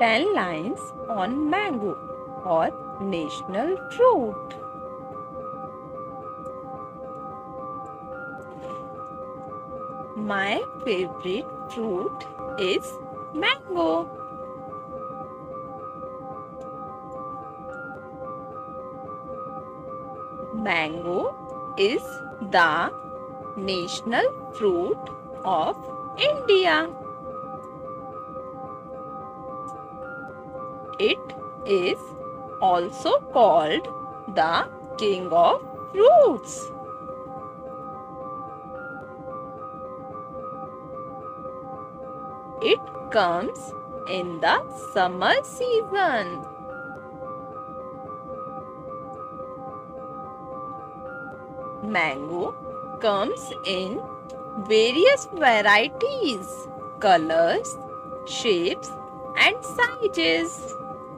10 lines on mango or national fruit. My favorite fruit is mango. Mango is the national fruit of India. It is also called the king of fruits. It comes in the summer season. Mango comes in various varieties, colors, shapes and sizes.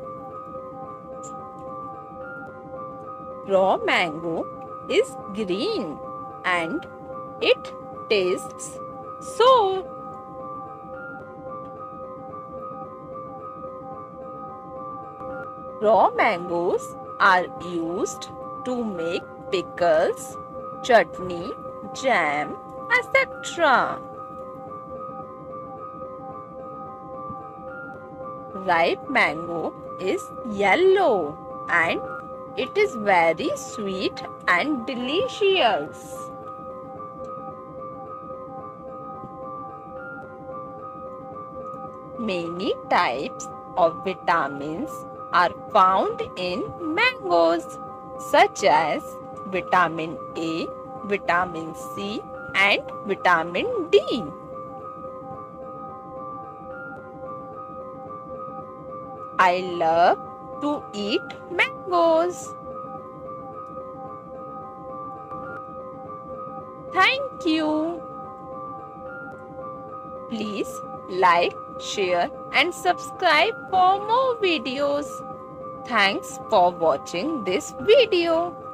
Raw mango is green and it tastes sour. Raw mangoes are used to make pickles, chutney, jam, etc. Ripe mango is yellow and it is very sweet and delicious. Many types of vitamins are found in mangoes, such as vitamin A, vitamin C and vitamin D. I love to eat mangoes. Thank you. Please like, share and subscribe for more videos. Thanks for watching this video.